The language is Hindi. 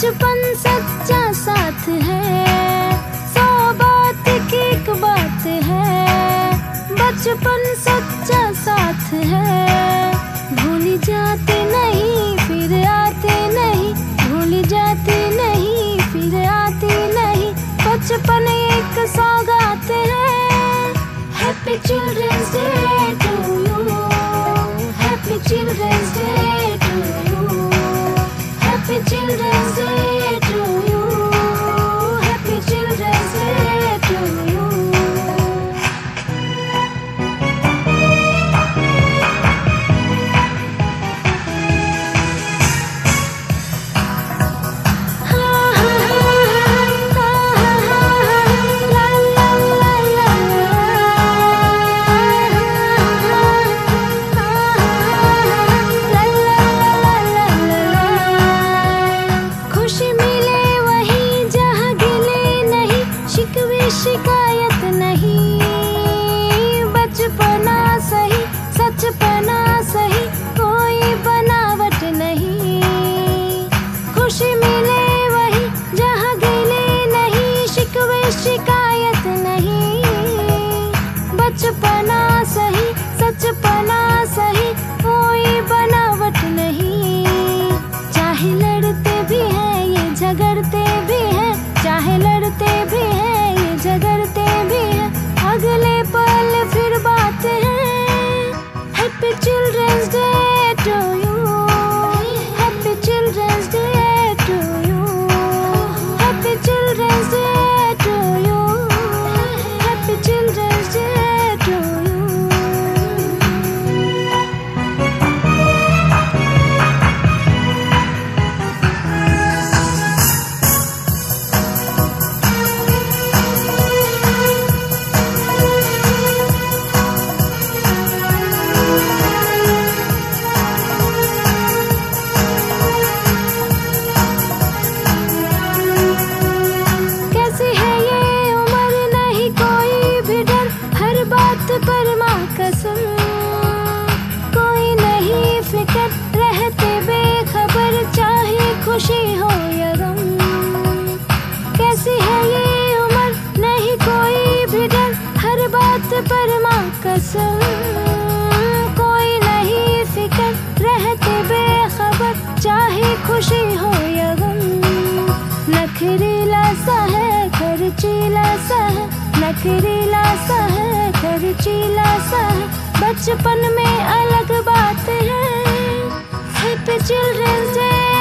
बचपन सच्चा साथ है, 100 बात की एक बात है। बचपन सच्चा साथ है, भूल जाते नहीं फिर आते नहीं, भूल जाते नहीं फिर आते नहीं। बचपन एक सौगात है। Happy children's day to you, happy children's day to you, happy children's day to you, happy children's day to you. शिकायत नहीं, बचपना सही सचपना सही, कोई बनावट नहीं। खुशी मिले वही जहाँ गिले नहीं, शिकवे शिकायत नहीं। बचपना सही सचपना सही, कोई बनावट नहीं। चाहे लड़ते भी हैं ये झगड़ते भी हैं, चाहे लड़ते भी हैं झगड़ते भी हैं, अगले पल फिर बात है। Happy children's day to you, happy children's day to you, happy children's day to you, happy children's day to you. पर माँ कसम, कोई नहीं फिक्र, रहते बेखबर, चाहे खुशी हो या गम। कैसी है ये उम्र, नहीं कोई भी डर, हर बात पर माँ कसम। कोई नहीं फिक्र, रहते बेखबर, चाहे खुशी हो या गम। नखरीला सा है खर्चीला सा है, नखरीला सा है खर्चीला सा है, बचपन में अलग बात है। Happy children's day